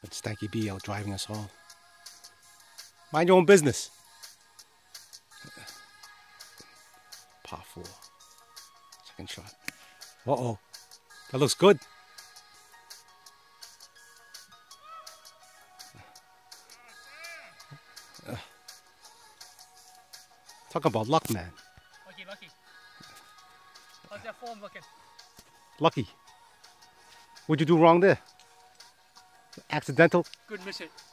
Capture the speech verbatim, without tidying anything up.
And Stanky B out driving us all. Mind your own business. Par four. Second shot. Uh-oh. That looks good. Uh, talk about luck, man. Lucky, lucky. How's that form looking? Lucky. What'd you do wrong there? Accidental? Good miss it.